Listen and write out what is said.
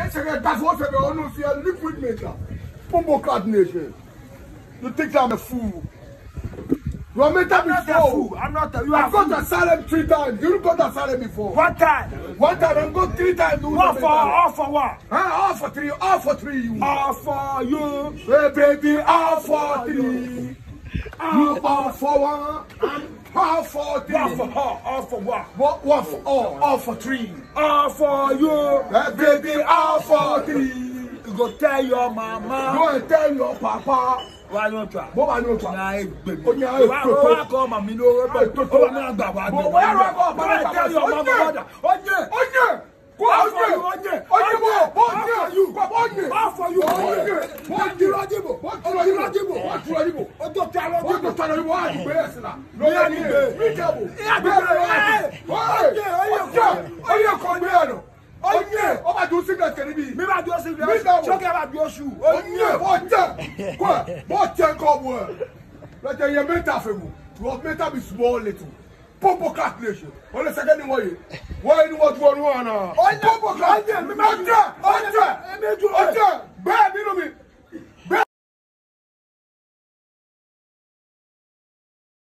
That's what we all know. See a liquid maker. Bumbo card nation. You think I'm a fool? You are meant to be fool. I'm not a fool. I've got asylum 3 times. You got asylum before. One time. One time and go 3 times. All for what? All for 3. All for 3. You. All for you. Hey, baby, all for 3. You all for 1. All for 3. All for her. All for what? What for all? All for 3. All for you. Hey, baby, all for 3. You go tell your mama. Go and tell your papa. Why don't you? What I know, Why go, mommy? No, where I go? Tell your mama. Go for you. Oba do cigarette can be. Me ba do cigarette. Choke ba do shoe. What come word? Let your mental femu. You mental be small little. Popo calculation. On the second way. Why you want one? Popo calculation.